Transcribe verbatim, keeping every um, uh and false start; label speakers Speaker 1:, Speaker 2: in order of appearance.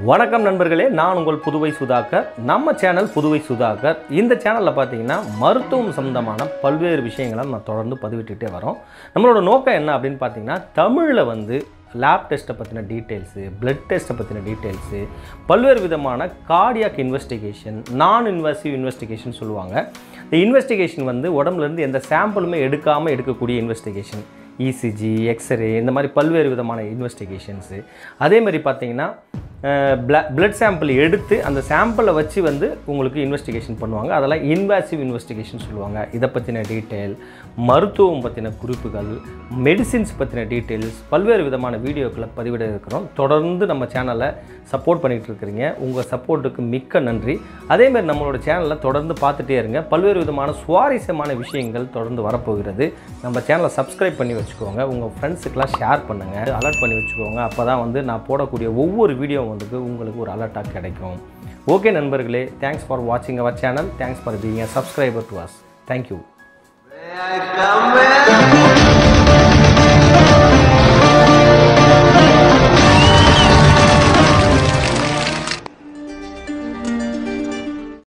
Speaker 1: வணக்கம் நண்பர்களே, நான் உங்கள் புதுவை சுதாகர். நம்ம சேனல் புதுவை சுதாகர். இந்த சேனலில் பார்த்தீங்கன்னா மருத்துவம் சம்பந்தமான பல்வேறு விஷயங்களை நம்ம தொடர்ந்து பதிவிட்டுட்டே வரோம். நம்மளோட நோக்கம் என்ன அப்படின்னு பார்த்தீங்கன்னா, தமிழில் வந்து லேப் டெஸ்ட்டை பற்றின டீட்டெயில்ஸு, பிளட் டெஸ்ட்டை பற்றின டீட்டெயில்ஸு, பல்வேறு விதமான cardiac investigation, non invasive investigation சொல்லுவாங்க. இந்த இன்வெஸ்டிகேஷன் வந்து உடம்புலேருந்து எந்த சாம்பிளுமே எடுக்காமல் எடுக்கக்கூடிய இன்வெஸ்டிகேஷன், இசிஜி, எக்ஸ்ரே, இந்த மாதிரி பல்வேறு விதமான இன்வெஸ்டிகேஷன்ஸு. அதே மாதிரி பார்த்தீங்கன்னா பிளட் சாம்பிள் எடுத்து அந்த சாம்பிளை வச்சு வந்து உங்களுக்கு இன்வெஸ்டிகேஷன் பண்ணுவாங்க. அதெல்லாம் இன்வாசிவ் இன்வெஸ்டிகேஷன் சொல்லுவாங்க. இதை பற்றின டீட்டெயில், மருத்துவம் பற்றின குறிப்புகள், மெடிசின்ஸ் பற்றின டீட்டெயில்ஸ், பல்வேறு விதமான வீடியோக்களை பதிவிட இருக்கிறோம். தொடர்ந்து நம்ம சேனலை சப்போர்ட் பண்ணிகிட்டு இருக்கிறீங்க. உங்கள் சப்போர்ட்டுக்கு மிக்க நன்றி. அதேமாதிரி நம்மளோட சேனலில் தொடர்ந்து பார்த்துட்டே இருங்க. பல்வேறு விதமான சுவாரஸ்யமான விஷயங்கள் தொடர்ந்து வரப்போகிறது. நம்ம சேனலை சப்ஸ்கிரைப் பண்ணி வச்சுக்கோங்க. உங்கள் ஃப்ரெண்ட்ஸுக்கெலாம் ஷேர் பண்ணுங்கள், அலர்ட் பண்ணி வச்சுக்கோங்க. அப்போ தான் வந்து நான் போடக்கூடிய ஒவ்வொரு வீடியோ வந்து உங்களுக்கு ஒரு அலர்ட்டாக கிடைக்கும். ஓகே நண்பர்களே, தேங்க்ஸ் ஃபார் வாட்சிங் our channel. Thanks for being a subscriber to us. Thank you.